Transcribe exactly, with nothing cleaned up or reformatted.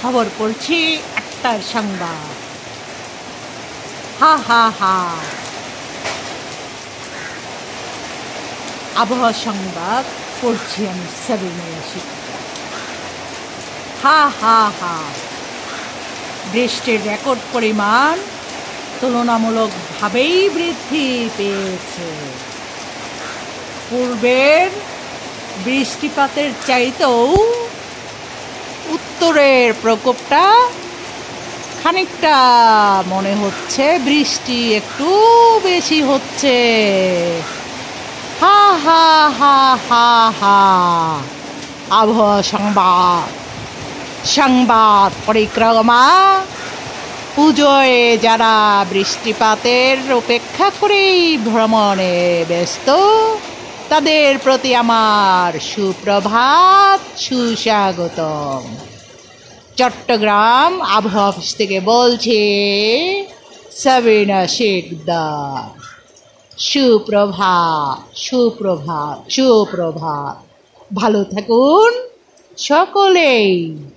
খবর পড়ছি একটার সংবাদ। হা হা হা। আবহাওয়া সংবাদ পড়ছি আমি সাবিনা ইয়াসিন। হা হা হা। বৃষ্টির রেকর্ড পরিমাণ তুলনামূলকভাবেই বৃদ্ধি পেয়েছে। পূর্বের বৃষ্টিপাতের চাইতেও উত্তরের প্রকোপটা খানিকটা মনে হচ্ছে বৃষ্টি একটু বেশি হচ্ছে। হা হা হা হা হা। আবহাওয়া সংবাদ সংবাদ পরিক্রমা। পুজোয় যারা বৃষ্টিপাতের অপেক্ষা করেই ভ্রমণে ব্যস্ত, তাদের প্রতি আমার সুপ্রভাত, সুস্বাগতম। চট্টগ্রাম আবহাওয়া অফিস থেকে বলছে সাবিনা শিকদার। সুপ্রভাত সুপ্রভাত সুপ্রভাত। ভালো থাকুন সকলেই।